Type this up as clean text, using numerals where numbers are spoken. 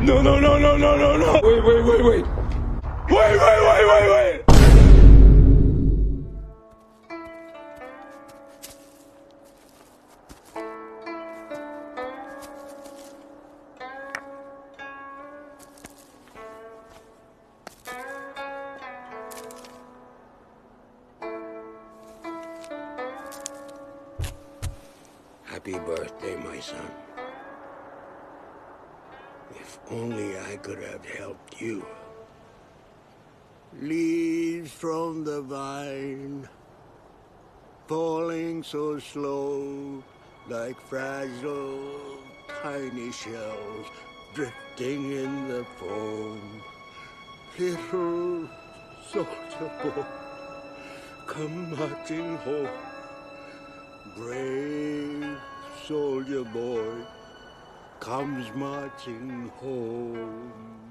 No, no, no, no, no, no, no. Wait, wait, wait, wait. Wait, wait, wait, wait, wait. Happy birthday, my son. If only I could have helped you. Leaves from the vine, falling so slow, like fragile, tiny shells drifting in the foam. Little soldier boy, come marching home. Brave soldier boy comes marching home.